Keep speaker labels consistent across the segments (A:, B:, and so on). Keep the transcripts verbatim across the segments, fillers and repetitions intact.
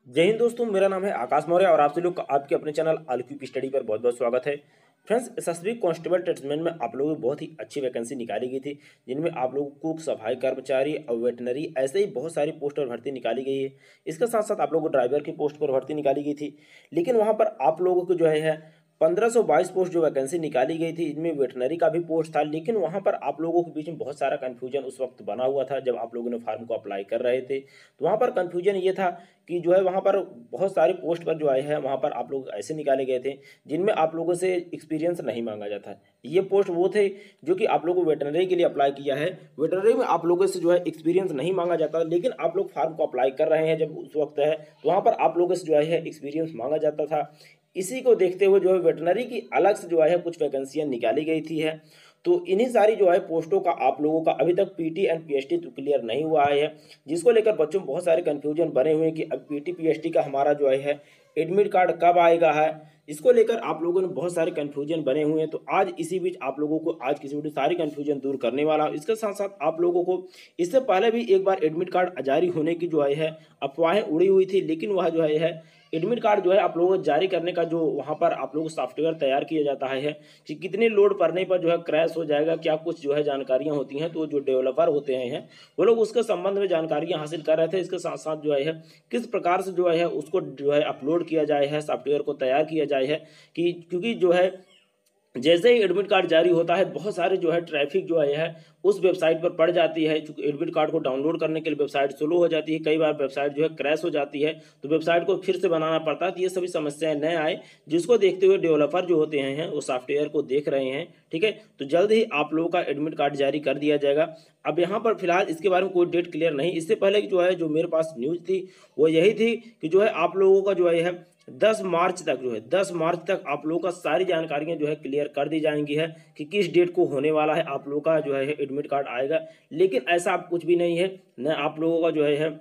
A: जय हिंद दोस्तों, मेरा नाम है आकाश मौर्य और आप सभी लोग का आपके अपने चैनल आलक्यूब स्टडी पर बहुत बहुत स्वागत है। फ्रेंड्स, एसएसबी कांस्टेबल ट्रेड्समैन में आप लोगों की बहुत ही अच्छी वैकेंसी निकाली गई थी, जिनमें आप लोगों को सफाई कर्मचारी और वेटनरी ऐसे ही बहुत सारी पोस्ट और भर्ती निकाली गई है। इसके साथ साथ आप लोगों को ड्राइवर की पोस्ट पर भर्ती निकाली गई थी, लेकिन वहाँ पर आप लोगों को जो है पंद्रह सौ बाईस पोस्ट जो वैकेंसी निकाली गई थी, इनमें वेटनरी का भी पोस्ट था। लेकिन वहाँ पर आप लोगों के बीच में बहुत सारा कन्फ्यूजन उस वक्त बना हुआ था जब आप लोगों ने फार्म को अप्लाई कर रहे थे। तो वहाँ पर कन्फ्यूजन ये था कि जो है वहाँ पर बहुत सारी पोस्ट पर जो आए हैं वहाँ पर आप लोग ऐसे निकाले गए थे जिनमें आप लोगों से एक्सपीरियंस नहीं मांगा जाता। ये पोस्ट वो थे जो कि आप लोगों को वेटनरी के लिए अप्लाई किया है। वेटनरी में आप लोगों से जो है एक्सपीरियंस नहीं मांगा जाता, लेकिन आप लोग फार्म को अप्लाई कर रहे हैं जब उस वक्त है तो वहाँ पर आप लोगों से जो है एक्सपीरियंस मांगा जाता था। इसी को देखते हुए जो है वेटनरी की अलग से जो है कुछ वैकेंसियाँ निकाली गई थी है। तो इन्हीं सारी जो है पोस्टों का आप लोगों का अभी तक पीटी एंड पीएचडी तो क्लियर नहीं हुआ है, जिसको लेकर बच्चों में बहुत सारे कन्फ्यूजन बने हुए हैं कि अब पीटी पीएचडी का हमारा जो है एडमिट कार्ड कब आएगा है। इसको लेकर आप लोगों ने बहुत सारे कन्फ्यूजन बने हुए हैं। तो आज इसी बीच आप लोगों को आज किसी वीडियो सारी कन्फ्यूजन दूर करने वाला हूं। इसके साथ साथ आप लोगों को इससे पहले भी एक बार एडमिट कार्ड जारी होने की जो है अफवाहें उड़ी हुई थी, लेकिन वह जो है एडमिट कार्ड जो है आप लोगों को जारी करने का जो वहाँ पर आप लोगों को सॉफ्टवेयर तैयार किया जाता है कि कितने लोड पड़ने पर जो है क्रैश हो जाएगा, क्या कुछ जो है जानकारियाँ होती हैं। तो जो डेवलपर होते हैं वो लोग उसके संबंध में जानकारियाँ हासिल कर रहे थे। इसके साथ साथ जो है किस प्रकार से जो है उसको जो है अपलोड किया जाए है, सॉफ्टवेयर को तैयार किया जाए है कि क्योंकि जो है जैसे ही एडमिट कार्ड जारी होता है बहुत सारे जो है ट्रैफिक जो है उस वेबसाइट पर पड़ जाती है। चूंकि एडमिट कार्ड को डाउनलोड करने के लिए वेबसाइट स्लो हो जाती है, कई बार वेबसाइट जो है क्रैश हो जाती है, तो वेबसाइट को फिर से बनाना पड़ता है। तो ये सभी समस्याएं न आए, जिसको देखते हुए डेवलपर जो होते हैं वो सॉफ्टवेयर को देख रहे हैं। ठीक है, तो जल्द ही आप लोगों का एडमिट कार्ड जारी कर दिया जाएगा। अब यहाँ पर फिलहाल इसके बारे में कोई डेट क्लियर नहीं। इससे पहले जो है जो मेरे पास न्यूज़ थी वो यही थी कि जो है आप लोगों का जो है दस मार्च तक जो है दस मार्च तक आप लोगों का सारी जानकारियां जो है क्लियर कर दी जाएंगी है कि किस डेट को होने वाला है आप लोगों का जो है एडमिट कार्ड आएगा। लेकिन ऐसा अब कुछ भी नहीं है, न आप लोगों का जो है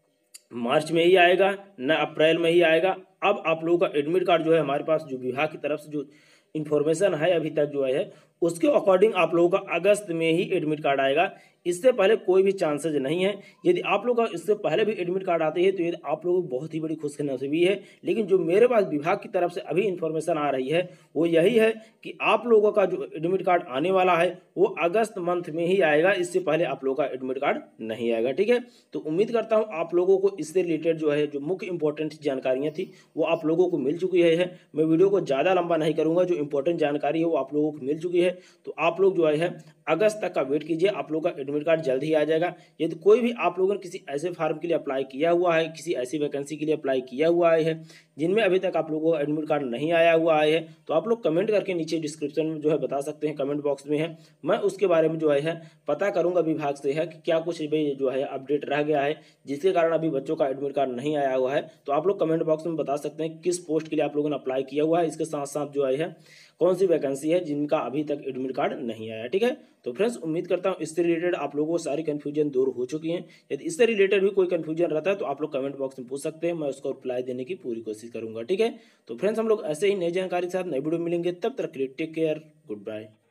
A: मार्च में ही आएगा न अप्रैल में ही आएगा। अब आप लोगों का एडमिट कार्ड जो है हमारे पास जो विभाग की तरफ से जो इन्फॉर्मेशन है अभी तक जो है उसके अकॉर्डिंग आप लोगों का अगस्त में ही एडमिट कार्ड आएगा। इससे पहले कोई भी चांसेस नहीं है। यदि आप लोग का इससे पहले भी एडमिट कार्ड आते हैं तो ये आप लोगों को बहुत ही बड़ी खुशनसीबी है। लेकिन जो मेरे पास विभाग की तरफ से अभी इन्फॉर्मेशन आ रही है वो यही है कि आप लोगों का जो एडमिट कार्ड आने वाला है वो अगस्त मंथ में ही आएगा। इससे पहले आप लोगों का एडमिट कार्ड नहीं आएगा। ठीक है, तो उम्मीद करता हूँ आप लोगों को इससे रिलेटेड जो है जो मुख्य इंपॉर्टेंट जानकारियाँ थी वो आप लोगों को मिल चुकी है। मैं वीडियो को ज़्यादा लंबा नहीं करूँगा, जो इंपॉर्टेंट जानकारी है वो आप लोगों को मिल चुकी है। तो आप लोग जो है अगस्त तक का वेट कीजिए, आप लोगों का एडमिट कार्ड जल्द ही आ जाएगा। यदि कोई भी आप लोगों ने किसी ऐसे फार्म के लिए अप्लाई किया हुआ है, किसी ऐसी वैकेंसी के लिए अप्लाई किया हुआ है जिनमें अभी तक आप लोगों को एडमिट कार्ड नहीं आया हुआ है, तो आप लोग कमेंट करके नीचे डिस्क्रिप्शन में जो है बता सकते हैं, कमेंट बॉक्स में है। मैं उसके बारे में जो है पता करूंगा विभाग से है कि क्या कुछ भी जो है अपडेट रह गया है जिसके कारण अभी बच्चों का एडमिट कार्ड नहीं आया हुआ है। तो आप लोग कमेंट बॉक्स में बता सकते हैं किस पोस्ट के लिए आप लोगों ने अप्लाई किया हुआ है, इसके साथ साथ जो है कौन सी वैकेंसी है जिनका अभी तक एडमिट कार्ड नहीं आया। ठीक है, तो फ्रेंड्स उम्मीद करता हूँ इससे रिलेटेड आप लोगों को सारी कन्फ्यूजन दूर हो चुकी है। यदि इससे रिलेटेड भी कोई कन्फ्यूजन रहता है तो आप लोग कमेंट बॉक्स में पूछ सकते हैं, मैं उसको रिप्लाई देने की पूरी कोशिश करूंगा। ठीक है, तो फ्रेंड्स हम लोग ऐसे ही नई जानकारी के साथ नई वीडियो मिलेंगे, तब तक के लिए टेक केयर, गुड बाय।